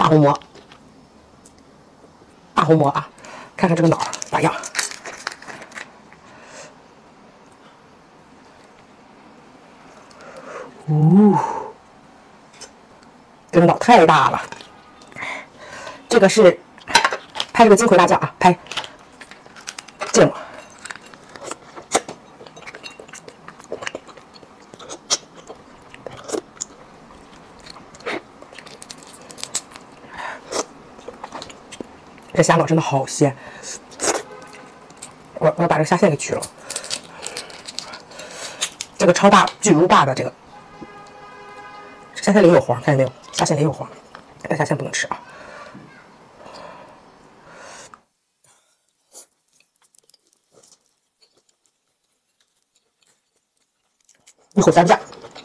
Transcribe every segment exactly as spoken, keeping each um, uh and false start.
大红馍，大红馍啊，看看这个脑咋样？呜、哦，这个脑太大了。这个是拍这个金葵辣酱啊，拍芥末。 这虾脑真的好鲜，我我把这个虾线给取了。这个超大巨无霸的这个，这虾线里有黄，看见没有？虾线里有黄，但虾线不能吃啊。一口三下，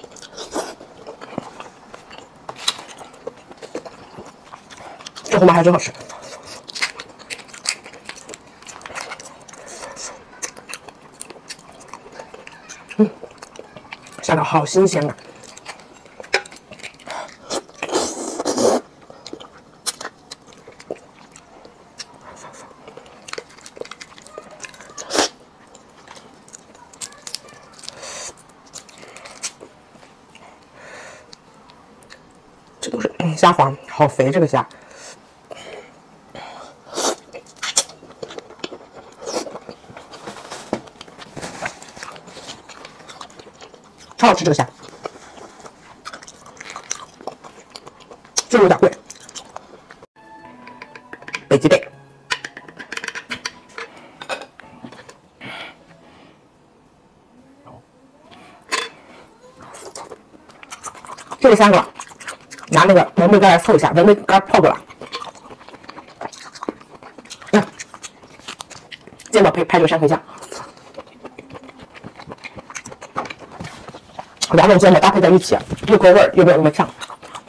这红麻还真好吃。 嗯，虾脑好新鲜啊！这都是虾黄，好肥这个虾。 超好吃这个虾，就是有点贵。北极贝，这个三个，拿那个文贝干来凑一下，文贝干泡过了。嗯，芥末配拍这个山葵酱。 两种芥末搭配在一起，又够味儿，又没有那么呛。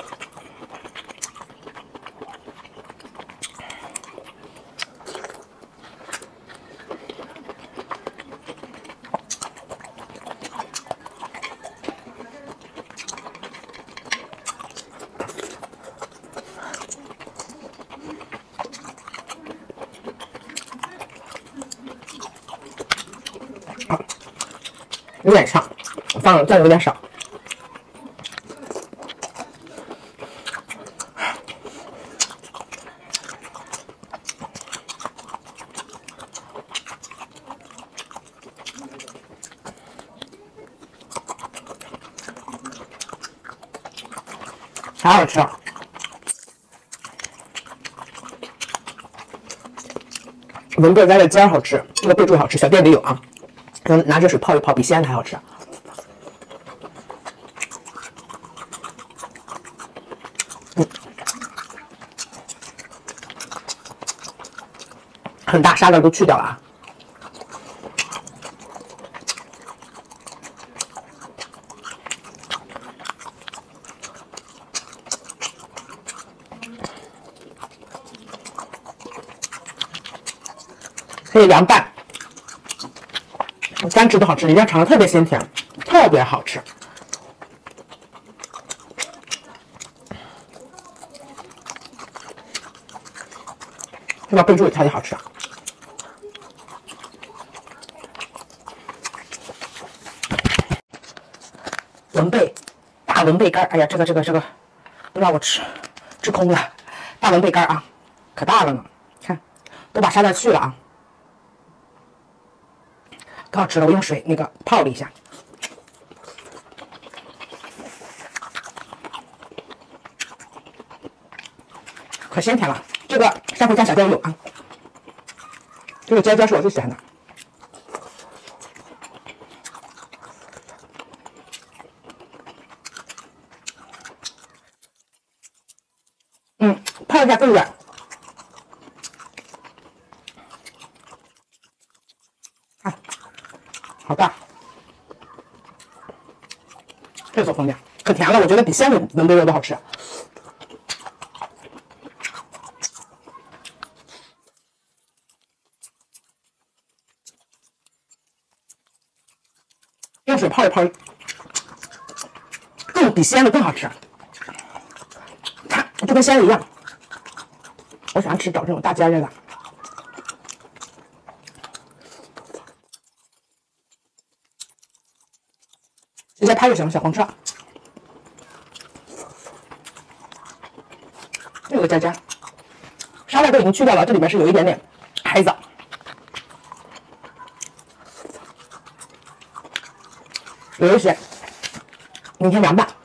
好，有点呛，放酱油有点少。 好好吃啊！文贝干的尖好吃，这个贝柱好吃，小店里有啊。然后拿热水泡一泡，比西安的还好吃。嗯，很大，沙粒都去掉了啊。 可以凉拌，干吃都好吃，人家尝的特别鲜甜，特别好吃。这个贝柱也特别好吃。文贝，大文贝干，哎呀，这个这个这个都让我吃吃空了。大文贝干啊，可大了呢，看都把沙袋去了啊。 可好吃了，我用水那个泡了一下，可鲜甜了。这个山葵酱小店有啊，这个尖尖是我最喜欢的。嗯，泡一下更软。 好大，这做方便，可甜了，我觉得比鲜的文贝肉都好吃。用水泡一泡，更比鲜的更好吃。看，就跟鲜的一样。 我喜欢吃找这种大尖尖的。直接拍就行了，小黄车。这个尖尖，沙袋都已经去掉了，这里面是有一点点海藻。有一些明天凉拌。